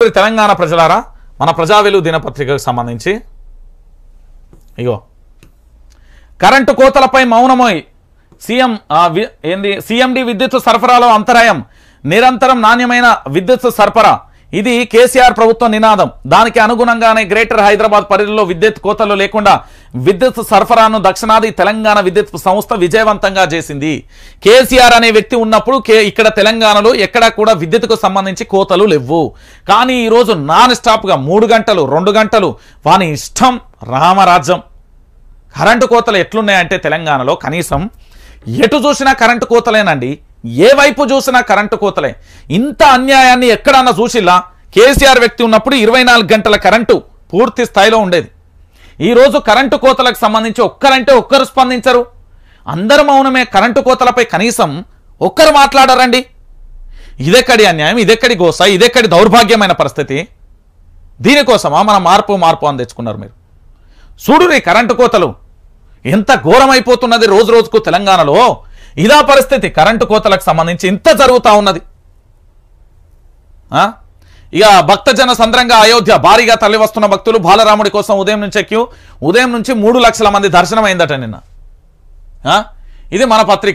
చూడండి తెలంగాణ ప్రజలారా, మన ప్రజా వెలుగు దినపత్రికకు సంబంధించి ఇగో కరెంటు కోతలపై మౌనమోయ్ సీఎండి విద్యుత్ సరఫరాలో అంతరాయం, నిరంతరం నాణ్యమైన విద్యుత్ సరఫరా, ఇది కేసీఆర్ ప్రభుత్వ నినాదం. దానికి అనుగుణంగానే గ్రేటర్ హైదరాబాద్ పరిధిలో విద్యుత్ కోతలు లేకుండా విద్యుత్ సరఫరాను దక్షిణాది తెలంగాణ విద్యుత్ సంస్థ విజయవంతంగా చేసింది. కేసీఆర్ అనే వ్యక్తి ఉన్నప్పుడు ఇక్కడ తెలంగాణలో ఎక్కడా కూడా విద్యుత్కు సంబంధించి కోతలు లేవు. కానీ ఈరోజు నాన్ స్టాప్గా 3 గంటలు 2 గంటలు వాని ఇష్టం రామరాజ్యం. కరెంటు కోతలు ఎట్లున్నాయంటే తెలంగాణలో కనీసం ఎటు చూసినా కరెంటు కోతలేనండి, ఏ వైపు చూసినా కరెంటు కోతలే. ఇంత అన్యాయాన్ని ఎక్కడన్నా చూసిల్లా? కేసీఆర్ వ్యక్తి ఉన్నప్పుడు 24 గంటల కరెంటు పూర్తి స్థాయిలో ఉండేది. ఈరోజు కరెంటు కోతలకు సంబంధించి ఒక్కరు స్పందించరు, అందరు మౌనమే. కరెంటు కోతలపై కనీసం ఒక్కరు మాట్లాడారండి. ఇదెక్కడి అన్యాయం, ఇదెక్కడి గోస, ఇదెక్కడి దౌర్భాగ్యమైన పరిస్థితి? దీనికోసమా మన మార్పు అని తెచ్చుకున్నారు మీరు? చూడురి కరెంటు కోతలు ఎంత ఘోరమైపోతున్నది రోజు రోజుకు తెలంగాణలో. ఇదా పరిస్థితి, కరెంటు కోతలకు సంబంధించి ఇంత జరుగుతూ ఉన్నది. ఇక భక్తజన సంద్రంగా అయోధ్య, భారీగా తరలి వస్తున్న భక్తులు. బాలరాముడి కోసం ఉదయం నుంచి 3 లక్షల మంది దర్శనం అయిందట నిన్న. ఇది మన పత్రిక.